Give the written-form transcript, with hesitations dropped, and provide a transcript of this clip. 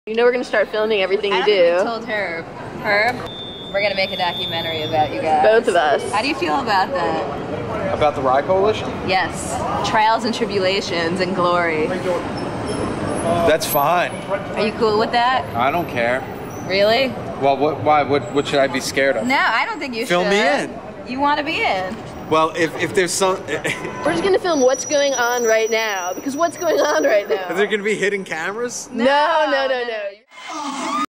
You know we're gonna start filming everything you do. I told Herb. Herb, we're gonna make a documentary about you guys. Both of us. How do you feel about that? About the Rye Coalition? Yes. Trials and tribulations and glory. That's fine. Are you cool with that? I don't care. Really? Well, why? What should I be scared of? No, I don't think you should. Fill me in. You want to be in. Well, if there's some... We're just gonna film what's going on right now, because what's going on right now? Are there gonna be hidden cameras? No.